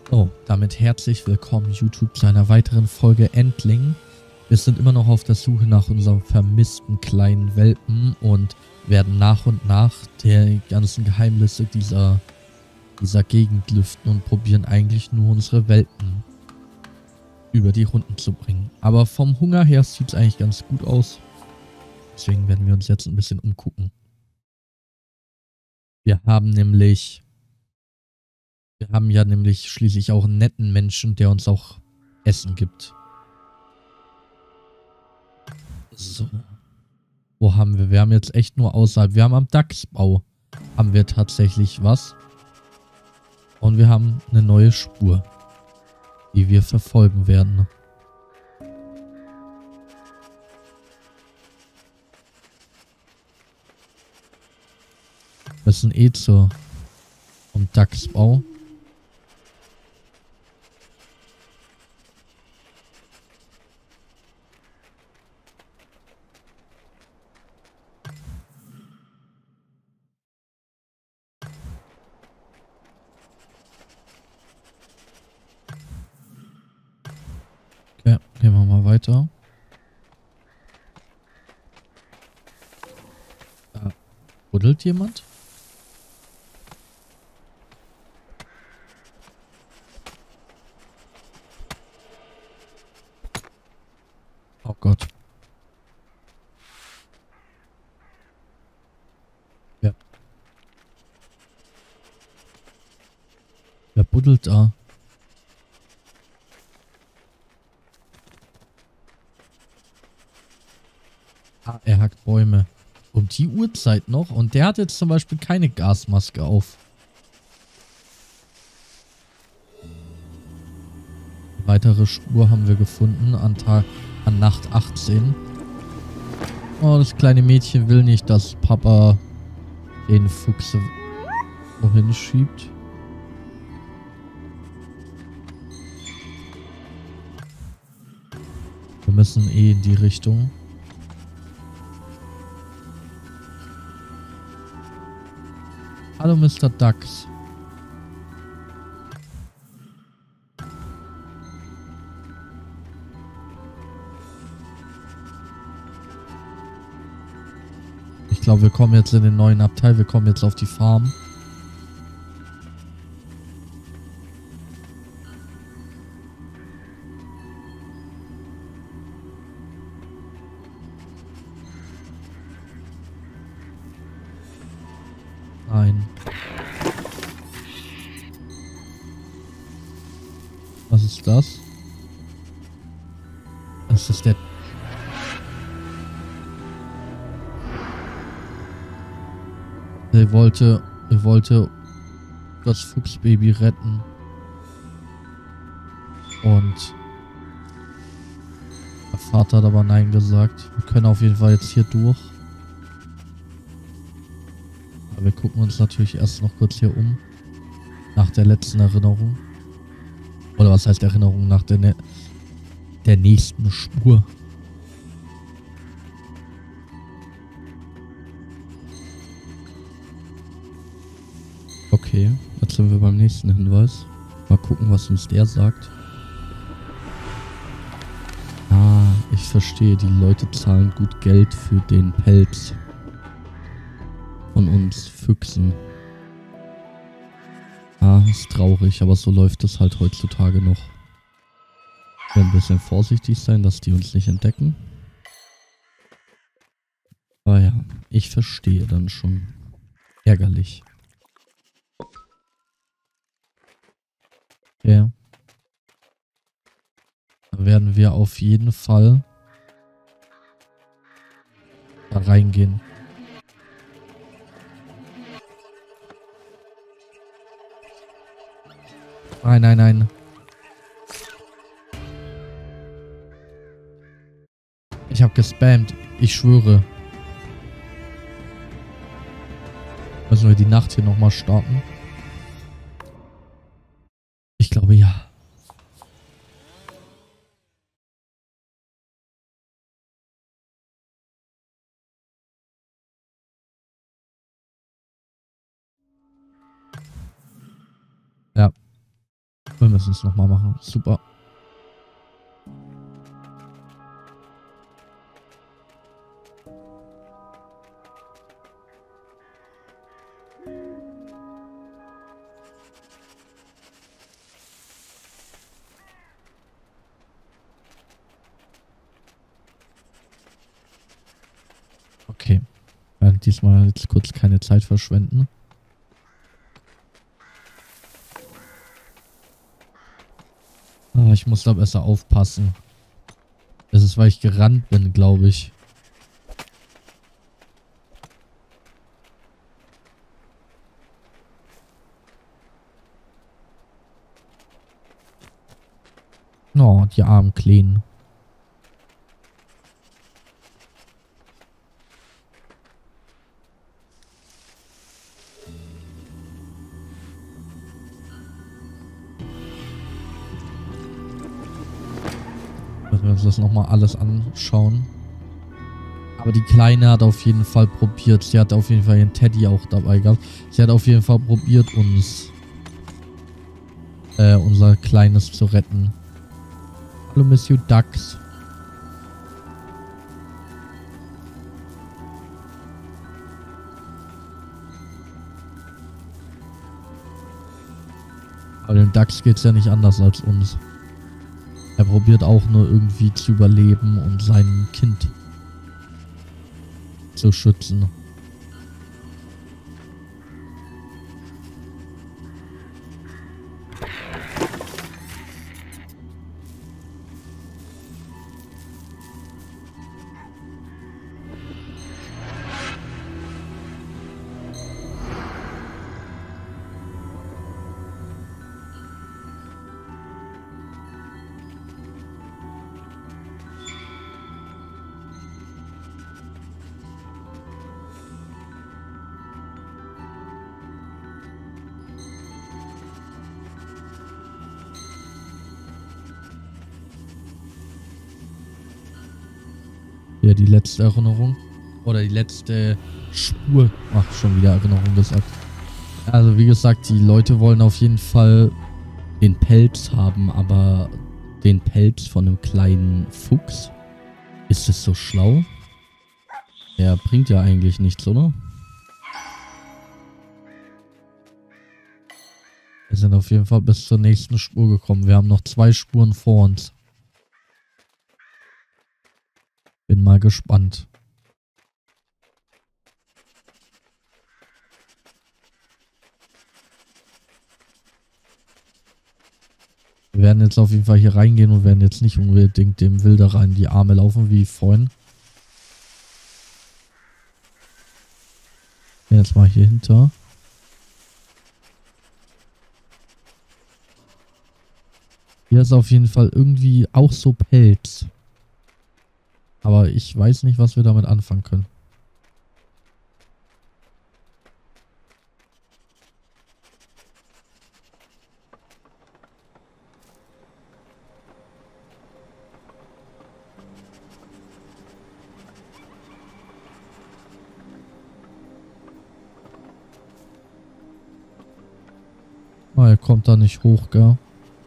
Oh, damit herzlich willkommen YouTube zu einer weiteren Folge Endling. Wir sind immer noch auf der Suche nach unserem vermissten kleinen Welpen und werden nach und nach die ganzen Geheimnisse dieser Gegend lüften und probieren eigentlich nur unsere Welpen über die Runden zu bringen. Aber vom Hunger her sieht es eigentlich ganz gut aus. Deswegen werden wir uns jetzt ein bisschen umgucken. Wir haben ja nämlich schließlich auch einen netten Menschen, der uns auch Essen gibt. So. Wo haben wir? Wir haben jetzt echt nur außerhalb. Wir haben am Dachsbau haben wir tatsächlich was. Und wir haben eine neue Spur, die wir verfolgen werden. Wir sind eh zum Dachsbau. Okay, gehen wir mal weiter. Da buddelt jemand. Oh Gott. Ja. Wer buddelt da? Ah, er hackt Bäume. Um die Uhrzeit noch. Und der hat jetzt zum Beispiel keine Gasmaske auf. Weitere Spur haben wir gefunden an Nacht 18. Oh, das kleine Mädchen will nicht, dass Papa den Fuchs wohin schiebt. Wir müssen eh in die Richtung. Hallo Mr. Dachs. Ich glaube, wir kommen jetzt in den neuen Abteil. Wir kommen jetzt auf die Farm. Nein. Was ist das? Das ist der... Er wollte das Fuchsbaby retten. Und der Vater hat aber Nein gesagt. Wir können auf jeden Fall jetzt hier durch. Aber wir gucken uns natürlich erst noch kurz hier um. Nach der letzten Erinnerung. Oder was heißt Erinnerung? Nach der nächsten Spur. Okay, jetzt sind wir beim nächsten Hinweis. Mal gucken, was uns der sagt. Ah, ich verstehe. Die Leute zahlen gut Geld für den Pelz von uns Füchsen. Ah, ist traurig, aber so läuft es halt heutzutage noch. Wir müssen ein bisschen vorsichtig sein, dass die uns nicht entdecken. Aber ja, ich verstehe dann schon. Ärgerlich. Ja. Da werden wir auf jeden Fall da reingehen. Nein, nein, nein. Ich habe gespammt. Ich schwöre. Müssen wir die Nacht hier nochmal starten? Ich glaube ja. Ja. Wir müssen es nochmal machen. Super. Okay. Wir werden diesmal jetzt kurz keine Zeit verschwenden. Ah, ich muss da besser aufpassen. Das ist, weil ich gerannt bin, glaube ich. Oh, die armen Kleinen. Müssen wir uns das nochmal alles anschauen. Aber die Kleine hat auf jeden Fall probiert. Sie hat auf jeden Fall ihren Teddy auch dabei gehabt. Sie hat auf jeden Fall probiert, uns unser Kleines zu retten. Hallo, Monsieur Dax. Aber dem Dax geht's ja nicht anders als uns. Er probiert auch nur irgendwie zu überleben und sein Kind zu schützen. Ja, die letzte Erinnerung. Oder die letzte Spur. Ach, schon wieder Erinnerung gesagt. Also wie gesagt, die Leute wollen auf jeden Fall den Pelz haben, aber den Pelz von einem kleinen Fuchs. Ist es so schlau? Der bringt ja eigentlich nichts, oder? Wir sind auf jeden Fall bis zur nächsten Spur gekommen. Wir haben noch 2 Spuren vor uns. Bin mal gespannt. Wir werden jetzt auf jeden Fall hier reingehen und werden jetzt nicht unbedingt dem Wilderer in die Arme laufen, wie vorhin. Jetzt mal hier hinter. Hier ist auf jeden Fall irgendwie auch so Pelz. Aber ich weiß nicht, was wir damit anfangen können. Oh, er kommt da nicht hoch, gell?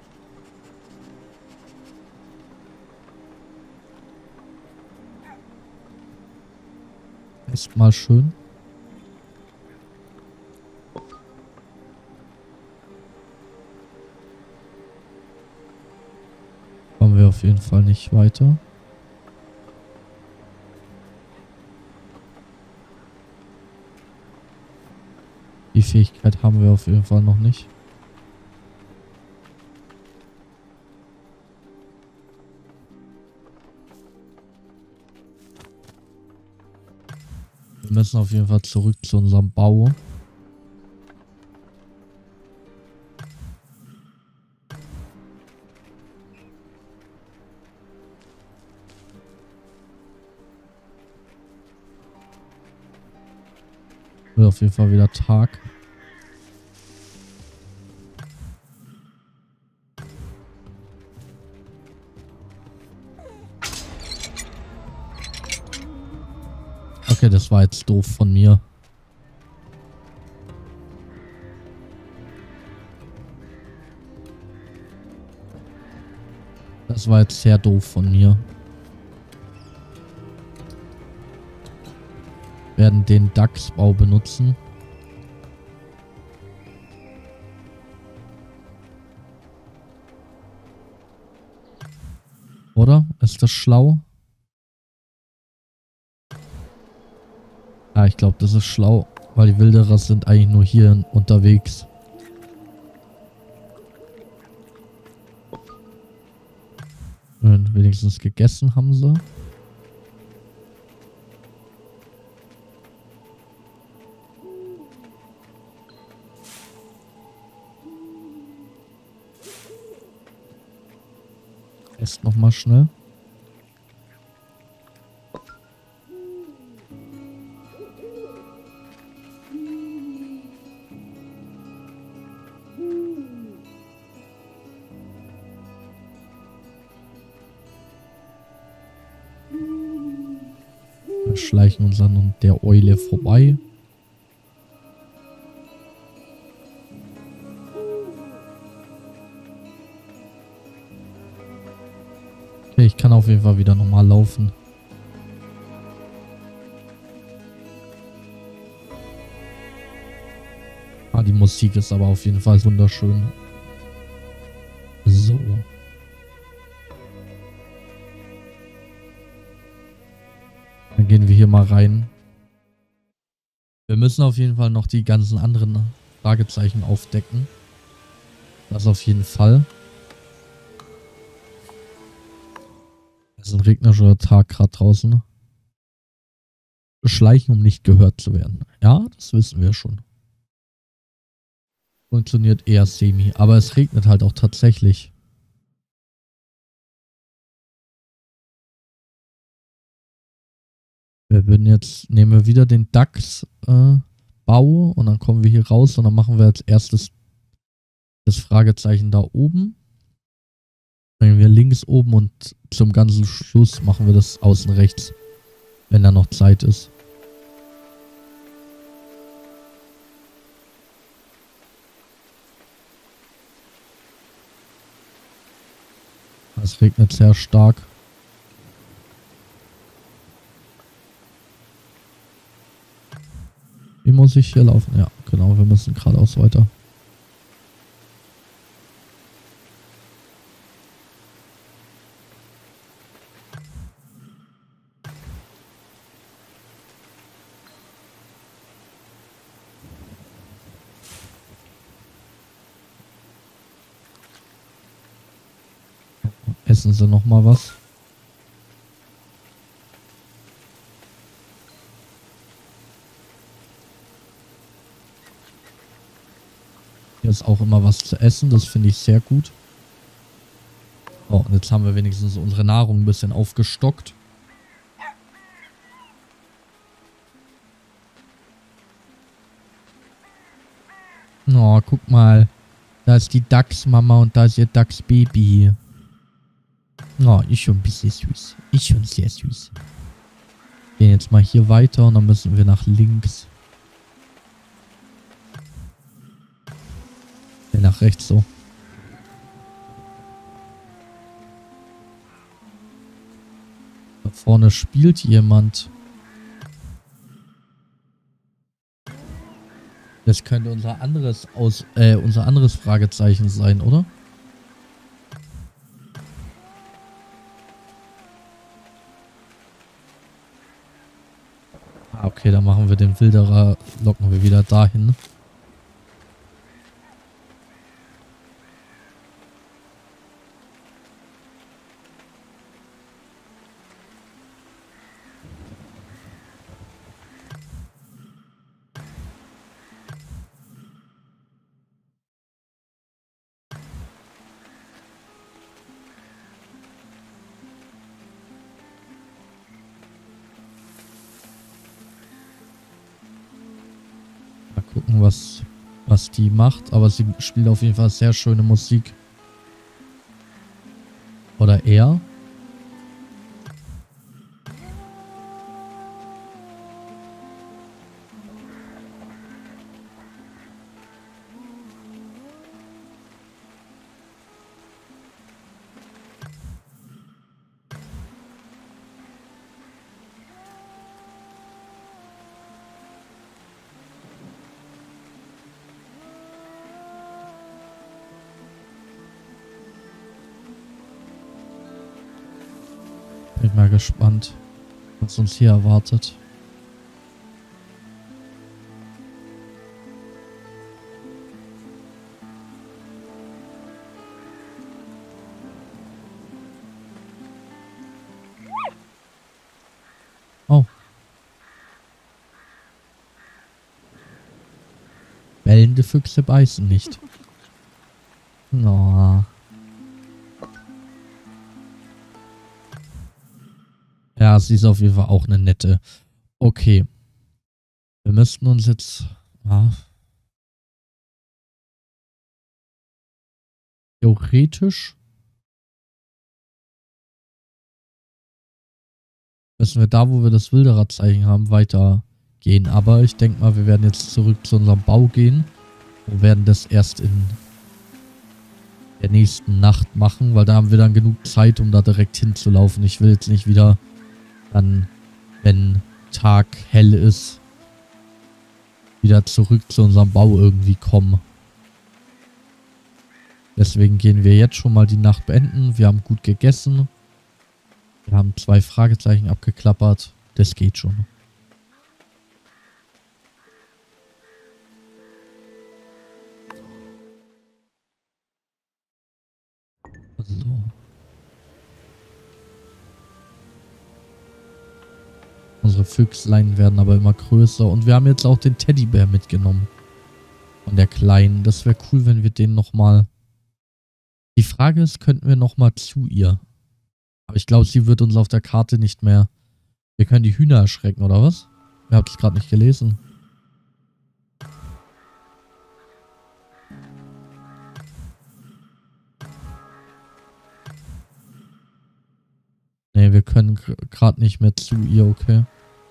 Ist mal schön. Kommen wir auf jeden Fall nicht weiter. Die Fähigkeit haben wir auf jeden Fall noch nicht. Wir müssen auf jeden Fall zurück zu unserem Bau. Wird auf jeden Fall wieder Tag. Okay, das war jetzt doof von mir. Das war jetzt sehr doof von mir. Wir werden den Dachsbau benutzen. Oder? Ist das schlau? Ja, ich glaube, das ist schlau, weil die Wilderer sind eigentlich nur hier unterwegs. Und wenigstens gegessen haben sie. Esst nochmal schnell. Wir schleichen uns an der Eule vorbei. Okay, ich kann auf jeden Fall wieder normal laufen. Ah, die Musik ist aber auf jeden Fall wunderschön. So. Dann gehen wir hier mal rein. Wir müssen auf jeden Fall noch die ganzen anderen Fragezeichen aufdecken. Das auf jeden Fall. Es ist ein regnerischer Tag gerade draußen. Schleichen, um nicht gehört zu werden. Ja, das wissen wir schon. Funktioniert eher semi. Aber es regnet halt auch tatsächlich. Wir würden jetzt, nehmen wir wieder den Dachs-Bau und dann kommen wir hier raus und dann machen wir als erstes das Fragezeichen da oben. Dann gehen wir links oben und zum ganzen Schluss machen wir das außen rechts, wenn da noch Zeit ist. Es regnet sehr stark. Wie muss ich hier laufen? Ja, genau, wir müssen geradeaus weiter. Essen Sie noch mal was. Hier ist auch immer was zu essen, das finde ich sehr gut. Oh, und jetzt haben wir wenigstens unsere Nahrung ein bisschen aufgestockt. Oh, guck mal. Da ist die Dachsmama und da ist ihr Dachsbaby. Oh, ist schon ein bisschen süß. Ist schon sehr süß. Gehen jetzt mal hier weiter und dann müssen wir nach links. Nee, nach rechts so. Da vorne spielt jemand. Das könnte unser anderes Fragezeichen sein, oder? Ah, okay, dann machen wir den Wilderer, locken wir wieder dahin. Mal gucken, was die macht. Aber sie spielt auf jeden Fall sehr schöne Musik. Oder er. Bin mal gespannt, was uns hier erwartet. Oh. Bellende Füchse beißen nicht. Oh. Ja, sie ist auf jeden Fall auch eine nette. Okay. Wir müssten uns jetzt... Ja, theoretisch müssen wir da, wo wir das Wilderer-Zeichen haben, weitergehen. Aber ich denke mal, wir werden jetzt zurück zu unserem Bau gehen. Und werden das erst in der nächsten Nacht machen, weil da haben wir dann genug Zeit, um da direkt hinzulaufen. Ich will jetzt nicht wieder dann, wenn Tag hell ist, wieder zurück zu unserem Bau irgendwie kommen. Deswegen gehen wir jetzt schon mal die Nacht beenden. Wir haben gut gegessen. Wir haben 2 Fragezeichen abgeklappert. Das geht schon. So. Unsere Füchslein werden aber immer größer. Und wir haben jetzt auch den Teddybär mitgenommen. Von der Kleinen. Das wäre cool, wenn wir den nochmal... Die Frage ist, könnten wir nochmal zu ihr? Aber ich glaube, sie wird uns auf der Karte nicht mehr... Wir können die Hühner erschrecken, oder was? Ihr habt es gerade nicht gelesen. Ne, wir können gerade nicht mehr zu ihr, okay.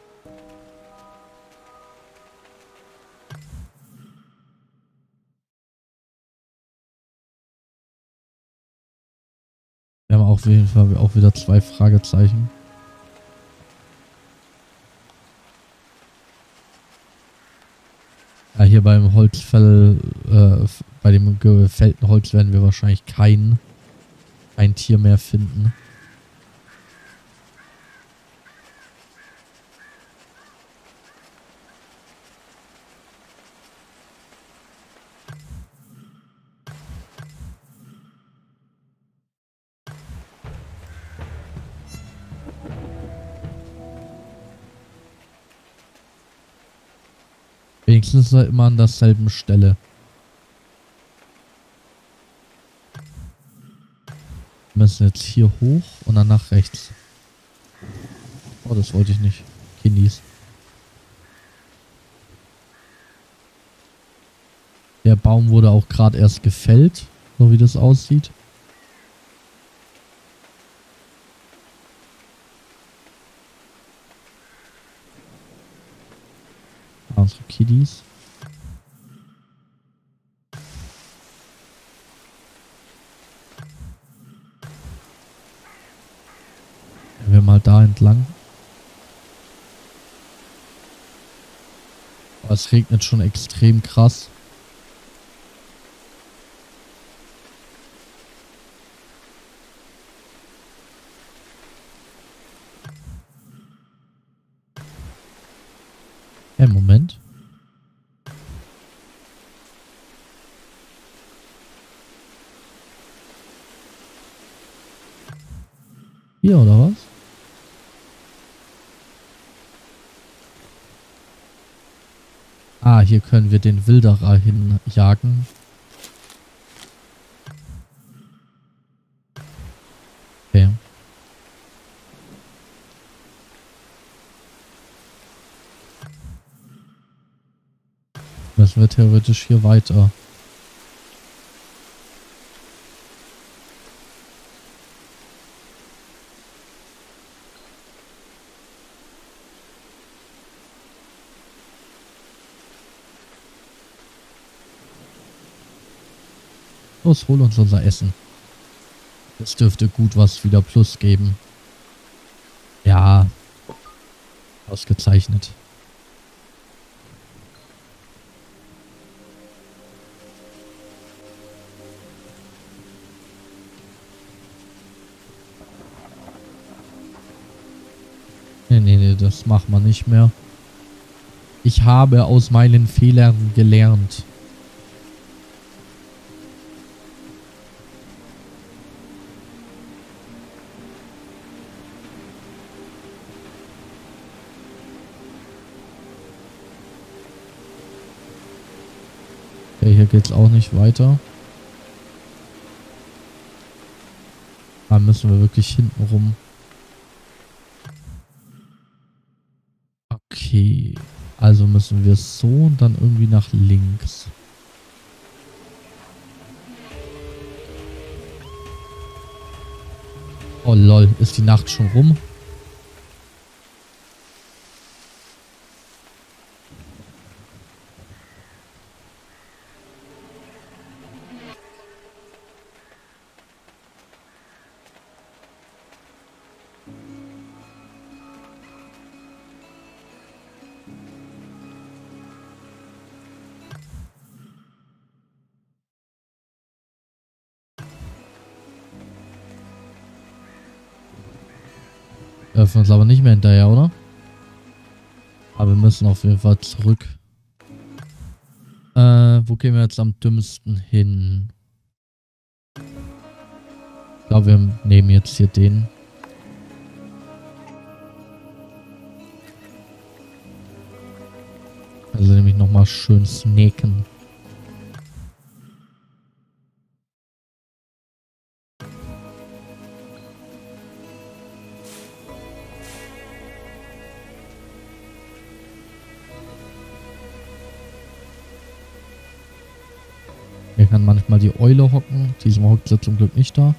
Wir haben auf jeden Fall auch wieder 2 Fragezeichen. Ja, hier beim Holzfell, bei dem gefällten Holz werden wir wahrscheinlich kein Tier mehr finden. Wenigstens ist er immer an derselben Stelle. Wir müssen jetzt hier hoch und dann nach rechts. Oh, das wollte ich nicht. Kiddies. Der Baum wurde auch gerade erst gefällt, so wie das aussieht. Unsere Kiddies. Gehen wir mal da entlang. Aber es regnet schon extrem krass. Moment. Hier, oder was? Ah, hier können wir den Wilderer hinjagen. Okay. Müssen wir theoretisch hier weiter. Los, hol uns unser Essen. Das dürfte gut was wieder Plus geben. Ja. Ausgezeichnet. Nee, das macht man nicht mehr. Ich habe aus meinen Fehlern gelernt. Okay, hier geht's auch nicht weiter. Da müssen wir wirklich hinten rum. Okay. Also müssen wir so und dann irgendwie nach links. Oh lol, ist die Nacht schon rum? Dürfen uns aber nicht mehr hinterher, oder? Aber wir müssen auf jeden Fall zurück. Wo gehen wir jetzt am dümmsten hin? Ich glaube, wir nehmen jetzt hier den. Also nämlich nochmal schön snaken. Hier kann manchmal die Eule hocken. Diesmal hockt sie zum Glück nicht da.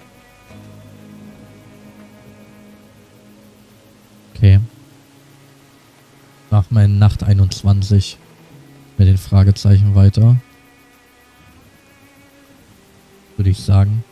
Okay. Mach mal in Nacht 21 mit den Fragezeichen weiter. Würde ich sagen.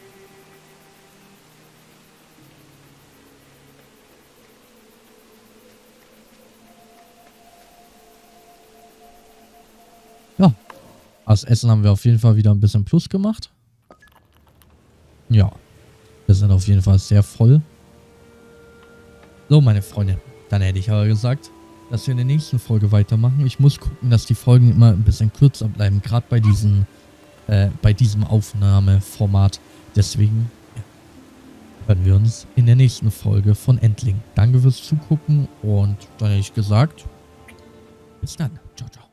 Ja. Das Essen haben wir auf jeden Fall wieder ein bisschen Plus gemacht. Ja. Wir sind auf jeden Fall sehr voll. So, meine Freunde. Dann hätte ich aber gesagt, dass wir in der nächsten Folge weitermachen. Ich muss gucken, dass die Folgen immer ein bisschen kürzer bleiben. Gerade bei diesem Aufnahmeformat. Deswegen hören wir uns in der nächsten Folge von Endling. Danke fürs Zugucken und dann hätte ich gesagt, bis dann. Ciao, ciao.